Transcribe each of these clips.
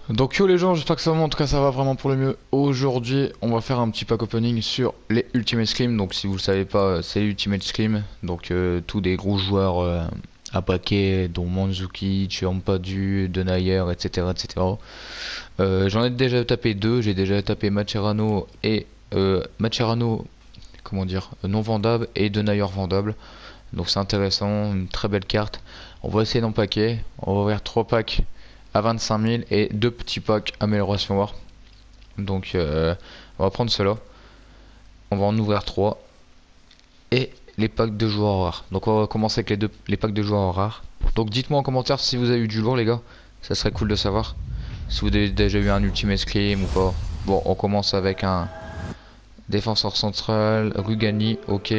Donc yo les gens, j'espère que ça va, en tout cas ça va vraiment pour le mieux. Aujourd'hui on va faire un petit pack opening sur les Ultimate Scrim. Donc si vous le savez pas, c'est Ultimate Scrim. Donc tous des gros joueurs à paquet, dont Mandzukic, Ampadu, Denayer, etc. etc. J'en ai déjà tapé deux, j'ai déjà tapé Mascherano et Mascherano, comment dire, non vendable, et Denayer vendable. Donc c'est intéressant, une très belle carte. On va essayer d'en paquer, on va ouvrir 3 packs à 25 000 et 2 petits packs amélioration war. Donc on va prendre cela, on va en ouvrir 3 et les packs de joueurs rares. Donc on va commencer avec les packs de joueurs rares. Donc dites-moi en commentaire si vous avez eu du lourd les gars, ça serait cool de savoir. Si vous avez déjà eu un Ultimate Scrim ou pas. Bon, on commence avec un défenseur central, Rugani, ok.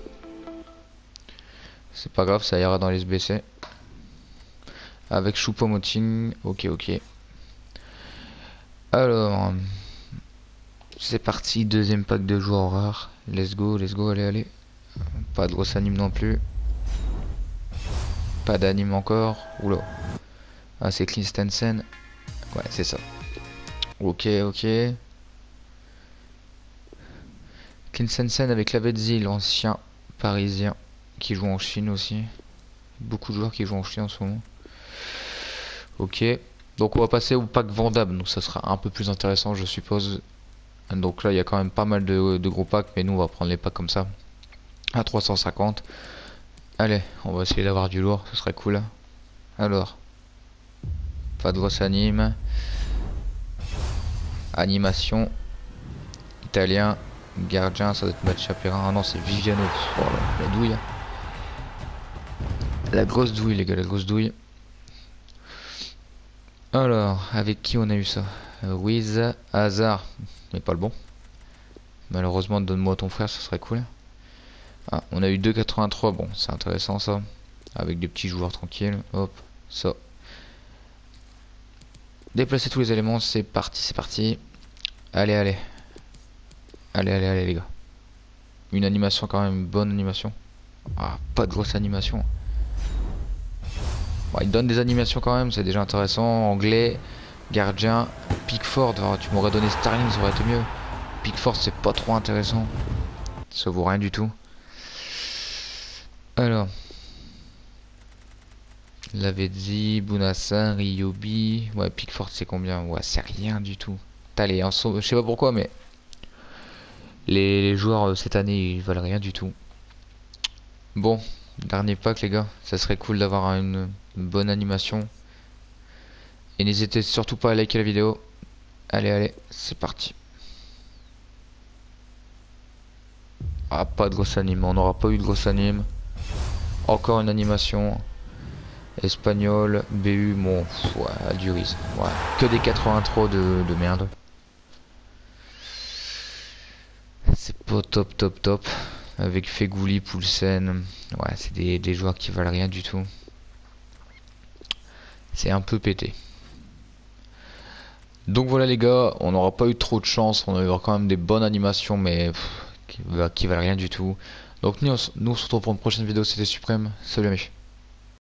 C'est pas grave, ça ira dans les SBC. Avec Choupo-Moting, ok ok. Alors, c'est parti, deuxième pack de joueurs rares. Let's go, allez, allez. Pas de grosse anime non plus. Pas d'anime encore. Oula. Ah, c'est Christensen. Ouais, c'est ça. Ok, ok. Christensen avec Lavezzi, l'ancien parisien qui joue en Chine aussi. Beaucoup de joueurs qui jouent en Chine en ce moment. Ok. Donc on va passer au pack vendable. Donc ça sera un peu plus intéressant, je suppose. Donc là, il y a quand même pas mal de gros packs, mais nous, on va prendre les packs comme ça. À 350. Allez, on va essayer d'avoir du lourd, ce serait cool. Alors, pas de grosse anime. Animation. Italien. Gardien, ça doit être Match Chaperin. Ah non, c'est Viviano. Oh là, la douille. La grosse douille, les gars, la grosse douille. Alors, avec qui on a eu ça? Ruiz, Hazard. Mais pas le bon. Malheureusement, donne-moi ton frère, ce serait cool. Ah, on a eu 2,83. Bon, c'est intéressant ça. Avec des petits joueurs tranquilles. Hop, ça. Déplacer tous les éléments, c'est parti, c'est parti. Allez, allez. Allez, allez, allez, les gars. Une animation quand même, une bonne animation. Ah, pas de grosse animation. Bon, il donne des animations quand même, c'est déjà intéressant. Anglais, gardien, Pickford. Oh, tu m'aurais donné Sterling, ça aurait été mieux. Pickford, c'est pas trop intéressant. Ça vaut rien du tout. Alors. Lavezzi, Bounassa, Ryobi. Ouais, Pickford, c'est combien? Ouais, c'est rien du tout. Allez, je sais pas pourquoi, mais les joueurs cette année, ils valent rien du tout. Bon, dernier pack, les gars. Ça serait cool d'avoir une bonne animation. Et n'hésitez surtout pas à liker la vidéo. Allez, allez, c'est parti. Ah, pas de grosse anime. On n'aura pas eu de grosse anime. Encore une animation. Espagnol, BU, bon, ouais, Alduris. Ouais, que des 83 de merde. C'est pas top, top, top. Avec Fegouli, Poulsen. Ouais, c'est des joueurs qui valent rien du tout. C'est un peu pété. Donc voilà les gars, on n'aura pas eu trop de chance. On a eu quand même des bonnes animations, mais qui valent rien du tout. Donc nous on se retrouve pour une prochaine vidéo. C'était Suprême. Salut amis.